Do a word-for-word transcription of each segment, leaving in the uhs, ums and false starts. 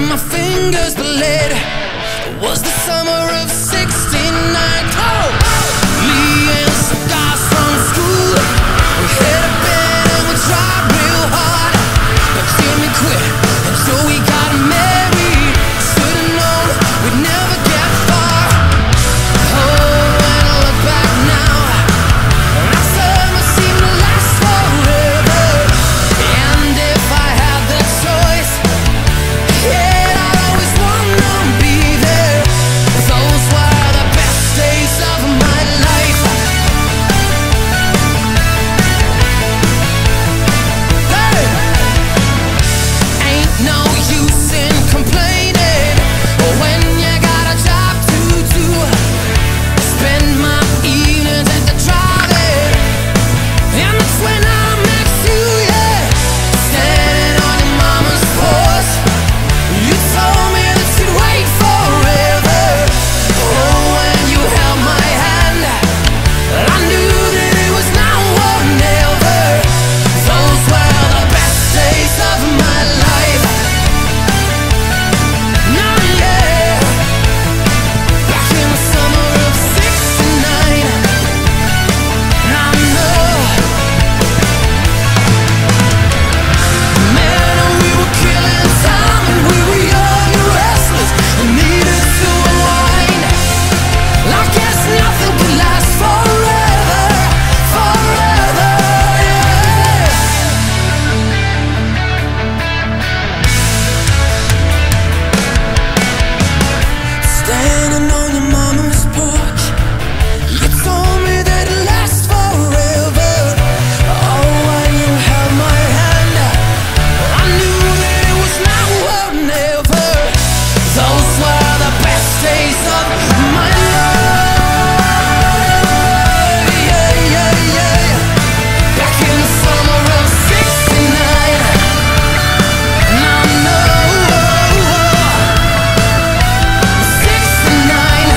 my fingers bled. It was the summer of sixty-nine. Oh! Me and some guys from school, we hit a bed and we tried real hard, but Jimmy quit, and so we got married. Should've known we'd never get far. Oh, when I look back now, our summer seemed to last forever. And if I had the choice, yeah, I'd always wanna be there. Those were the best days of my life. Hey! Ain't no use in complaining when you got a job to do. Spend my evenings at the drive-in, and that's when I met you, yeah. Standing on your mama's porch, you told me that you'd wait forever. Oh, when you held my hand, I knew that it was now or never. Those were the best days of my life. Now, yeah, back in the summer of sixty-nine, I know, man, we were killing time and we were young and restless and needed to unwind. I guess nothing could last forever, forever, yeah. Standing on your mama's porch, you told me that it lasts forever. Oh, when you held my hand, I knew that it was now or never. Those were the best days of my life. Yeah, yeah, yeah. Back in the summer of sixty-nine, and I know sixty-nine.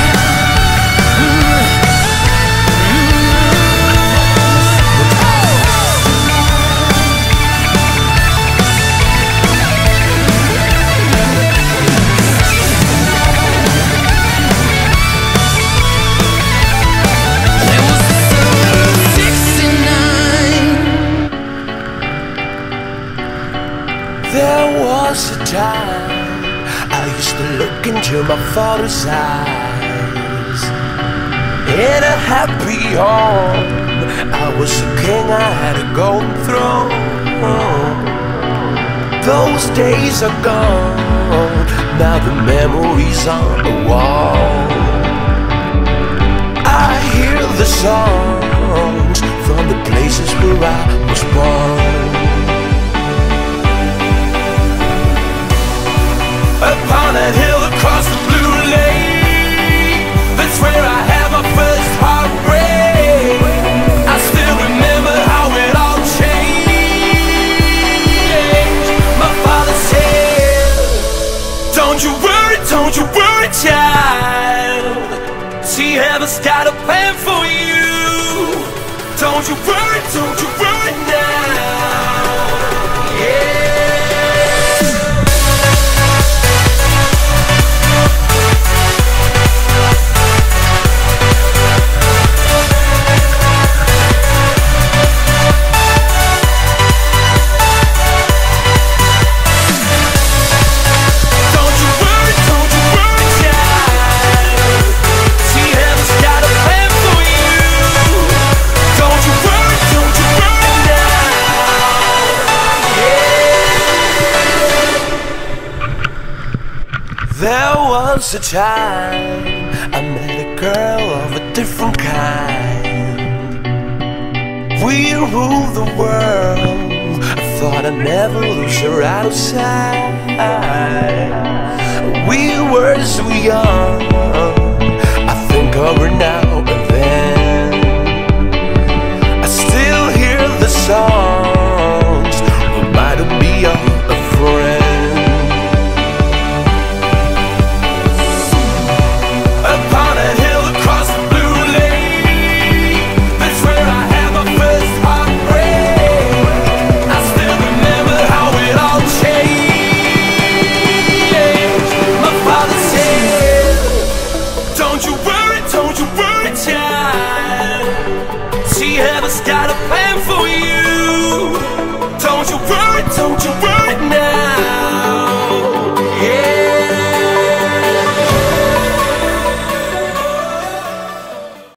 There was the summer of sixty-nine. There was a time I used to look into my father's eyes. In a happy home, I was a king, I had a golden throne. Those days are gone, now the memories on the wall. I hear the songs from the places where I was born. Upon that hill across the blue lake, that's where I had my first heartbreak. I still remember how it all changed. My father said, don't you worry, don't you worry, child. See, heaven's got a plan for you. Don't you worry, don't you worry now. Yeah. Don't you worry, don't you worry, child. See, heaven's got a plan for you. Don't you worry, don't you worry now. Yeah. There was a time I met a girl of a different kind. We ruled the world. I thought I'd never lose her out of sight. We were so young, I think of her now and then. I still hear the songs, reminding me of a friend. Upon that hill across the blue lake, that's where I had my first heartbreak. I still remember how it all changed. you worry, don't you worry.